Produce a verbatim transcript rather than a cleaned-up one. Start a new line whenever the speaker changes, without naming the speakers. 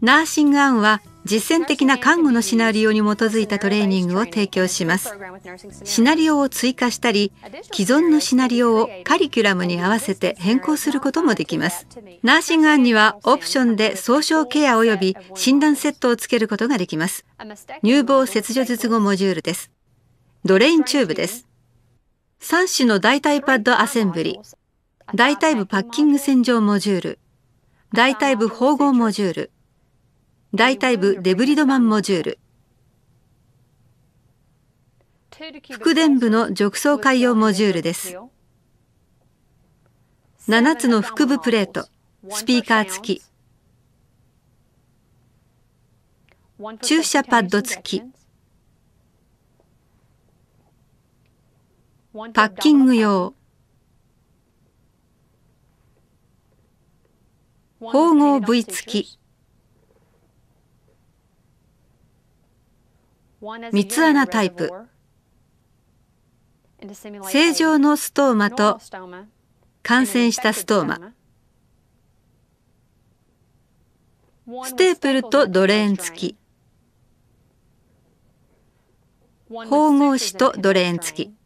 ナーシングアンは実践的な看護のシナリオに基づいたトレーニングを提供します。シナリオを追加したり、既存のシナリオをカリキュラムに合わせて変更することもできます。ナーシングアンにはオプションで早朝ケア及び診断セットをつけることができます。乳房切除術後モジュールです。ドレインチューブです。さん種の大腿パッドアセンブリ、大腿部パッキング洗浄モジュール、大腿部縫合モジュール、大腿部デブリドマンモジュール、腹伝部の褥瘡潰瘍モジュールです。ななつの腹部プレート、スピーカー付き、注射パッド付き、パッキング用、縫合部位付き、三つ穴タイプ、正常のストーマと感染したストーマ、ステープルとドレーン付き、縫合紙とドレーン付き。